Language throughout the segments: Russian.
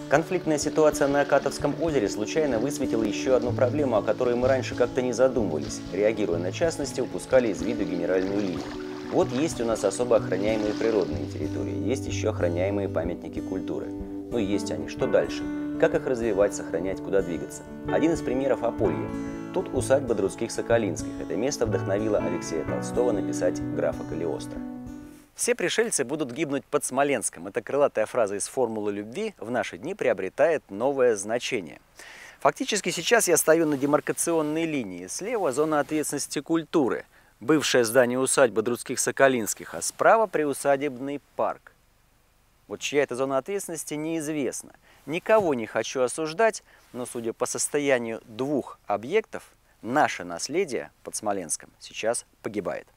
Конфликтная ситуация на Акатовском озере случайно высветила еще одну проблему, о которой мы раньше как-то не задумывались. Реагируя на частности, упускали из виду генеральную линию. Вот есть у нас особо охраняемые природные территории, есть еще охраняемые памятники культуры. Ну есть они, что дальше? Как их развивать, сохранять, куда двигаться? Один из примеров Аполье. Тут усадьба Друдских-Соколинских. Это место вдохновило Алексея Толстого написать «Графа Калиостро». Все пришельцы будут гибнуть под Смоленском. Эта крылатая фраза из формулы любви в наши дни приобретает новое значение. Фактически сейчас я стою на демаркационной линии. Слева зона ответственности культуры, бывшее здание усадьбы Друдских-Соколинских, а справа приусадебный парк. Вот чья это зона ответственности, неизвестно. Никого не хочу осуждать, но судя по состоянию двух объектов, наше наследие под Смоленском сейчас погибает.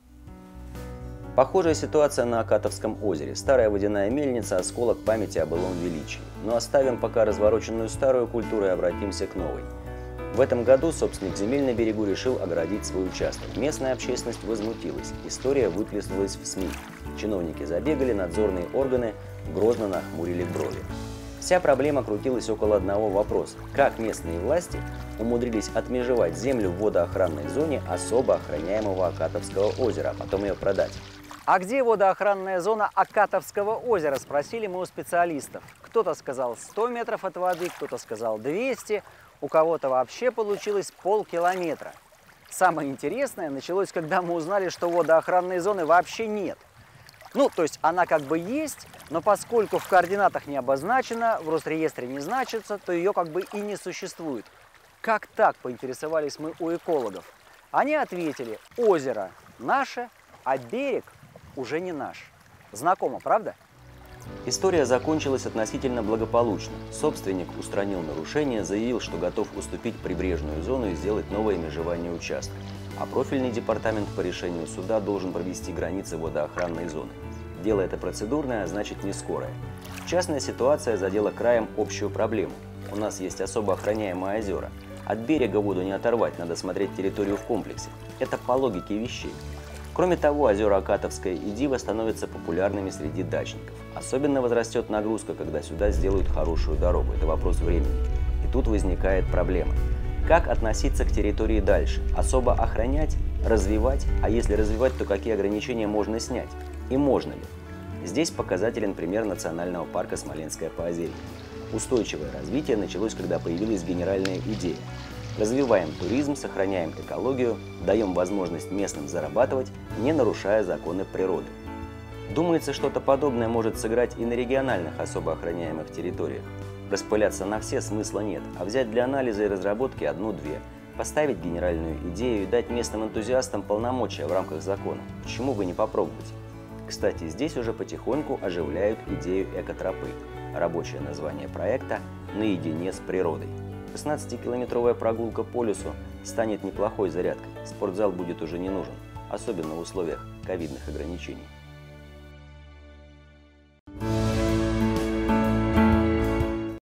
Похожая ситуация на Акатовском озере. Старая водяная мельница – осколок памяти о былом величии. Но оставим пока развороченную старую культуру и обратимся к новой. В этом году собственник земель на берегу решил оградить свой участок. Местная общественность возмутилась. История выплеснулась в СМИ. Чиновники забегали, надзорные органы грозно нахмурили брови. Вся проблема крутилась около одного вопроса. Как местные власти умудрились отмежевать землю в водоохранной зоне особо охраняемого Акатовского озера, а потом ее продать? А где водоохранная зона Акатовского озера, спросили мы у специалистов. Кто-то сказал 100 метров от воды, кто-то сказал 200, у кого-то вообще получилось полкилометра. Самое интересное началось, когда мы узнали, что водоохранной зоны вообще нет. Ну, то есть она как бы есть, но поскольку в координатах не обозначена, в Росреестре не значится, то ее как бы и не существует. Как так, поинтересовались мы у экологов. Они ответили: озеро наше, а берег уже не наш. Знакомо, правда? История закончилась относительно благополучно. Собственник устранил нарушение, заявил, что готов уступить прибрежную зону и сделать новое межевание участка. А профильный департамент по решению суда должен провести границы водоохранной зоны. Дело это процедурное, а значит не скорое. Частная ситуация задела краем общую проблему. У нас есть особо охраняемые озера. От берега воду не оторвать, надо смотреть территорию в комплексе. Это по логике вещей. Кроме того, озера Акатовское и Дива становятся популярными среди дачников. Особенно возрастет нагрузка, когда сюда сделают хорошую дорогу. Это вопрос времени. И тут возникает проблема. Как относиться к территории дальше? Особо охранять, развивать? А если развивать, то какие ограничения можно снять? И можно ли? Здесь показателен пример национального парка Смоленское поозерье. Устойчивое развитие началось, когда появилась генеральная идея. Развиваем туризм, сохраняем экологию, даем возможность местным зарабатывать, не нарушая законы природы. Думается, что-то подобное может сыграть и на региональных особо охраняемых территориях. Распыляться на все смысла нет, а взять для анализа и разработки одну-две, поставить генеральную идею и дать местным энтузиастам полномочия в рамках закона. Почему бы не попробовать? Кстати, здесь уже потихоньку оживляют идею экотропы. Рабочее название проекта «Наедине с природой». 16-километровая прогулка по лесу станет неплохой зарядкой. Спортзал будет уже не нужен, особенно в условиях ковидных ограничений.